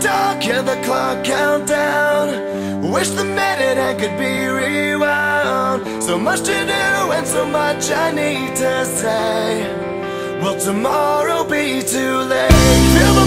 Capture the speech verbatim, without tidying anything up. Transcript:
dark, yeah, the clock count down. Wish the minute hand could be rewound. So much to do and so much I need to say. Will tomorrow be too late? Feel the